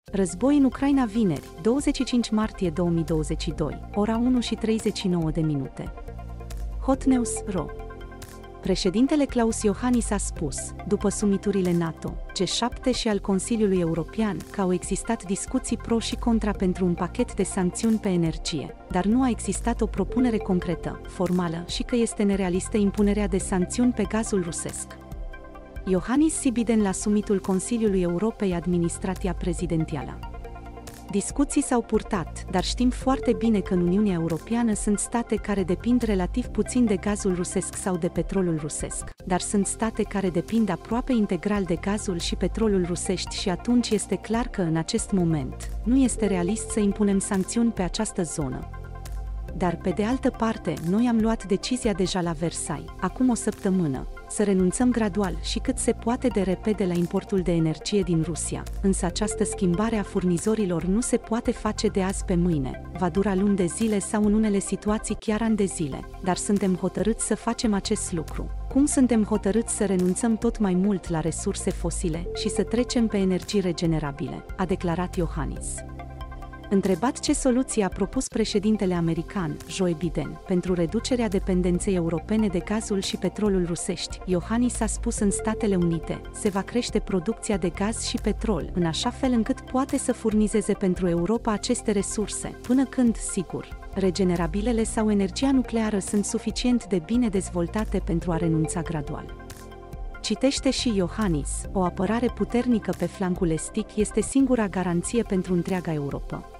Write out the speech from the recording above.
Război în Ucraina vineri, 25 martie 2022, ora 1:39. Hotnews.ro. Președintele Klaus Iohannis a spus, după summiturile NATO, G7 și al Consiliului European, că au existat discuții pro și contra pentru un pachet de sancțiuni pe energie, dar nu a existat o propunere concretă, formală și că este nerealistă impunerea de sancțiuni pe gazul rusesc. Iohannis Sibiden la summitul Consiliului Europei Administrația Prezidențială. Discuții s-au purtat, dar știm foarte bine că în Uniunea Europeană sunt state care depind relativ puțin de gazul rusesc sau de petrolul rusesc, dar sunt state care depind aproape integral de gazul și petrolul rusești și atunci este clar că în acest moment nu este realist să impunem sancțiuni pe această zonă. Dar pe de altă parte, noi am luat decizia deja la Versailles, acum o săptămână, să renunțăm gradual și cât se poate de repede la importul de energie din Rusia, însă această schimbare a furnizorilor nu se poate face de azi pe mâine, va dura luni de zile sau în unele situații chiar ani de zile, dar suntem hotărâți să facem acest lucru. Cum suntem hotărâți să renunțăm tot mai mult la resurse fosile și să trecem pe energii regenerabile, a declarat Iohannis. Întrebat ce soluție a propus președintele american, Joe Biden, pentru reducerea dependenței europene de gazul și petrolul rusești, Iohannis a spus în Statele Unite, se va crește producția de gaz și petrol, în așa fel încât poate să furnizeze pentru Europa aceste resurse, până când, sigur, regenerabilele sau energia nucleară sunt suficient de bine dezvoltate pentru a renunța gradual. Citește și Iohannis, o apărare puternică pe flancul estic este singura garanție pentru întreaga Europa.